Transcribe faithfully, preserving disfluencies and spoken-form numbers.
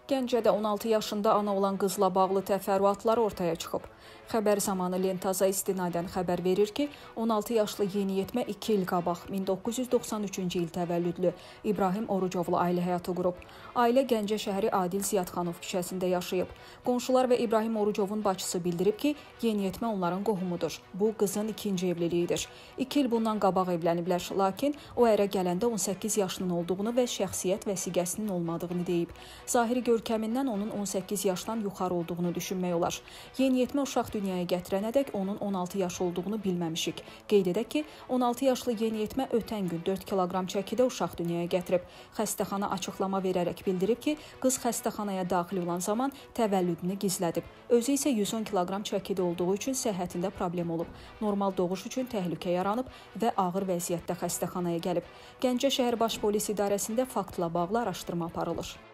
Gəncədə on altı yaşında ana olan qızla bağlı təfərrüatlar ortaya çıxıb. Xəbər zamanı Lentaza istinadən xəbər verir ki, on altı yaşlı yeniyetmə iki il qabaq min doqquz yüz doxsan üçüncü il təvəllüdlü İbrahim Orucovlu ailə həyatı qurub. Ailə Gəncə şəhəri Adil Ziyadxanov küçəsində yaşayıb. Qonşular və İbrahim Orucovun bacısı bildirib ki, yeniyetmə onların qohumudur. Bu, qızın ikinci evliliyidir. İki il bundan qabaq evləniblər, lakin o ərə gələndə on səkkiz yaşının olduğunu və şəxsiyyət vəsiqəsinin olmadığını deyib. Zahiri görkəmindən onun on səkkiz yaşdan yuxarı olduğunu düşünmək olar. Yeniyetmə uşaq dünyaya gətirənədək onun on altı yaş olduğunu bilməmişik. Qeyd edək ki, on altı yaşlı yeniyetmə ötən gün dörd kiloqram çəkidə uşaq dünyaya gətirib. Xəstəxana açıqlama verərək bildirib ki, qız xəstəxanaya daxil olan zaman təvəllüdünü gizlədib. Özü isə yüz on kiloqram çəkidə olduğu üçün səhhətində problem olub. Normal doğuş üçün təhlükə yaranıb və ağır vəziyyətdə xəstəxanaya gəlib. Gəncə şəhər Baş Polis İdarəsində faktla bağlı araşdırma aparılır.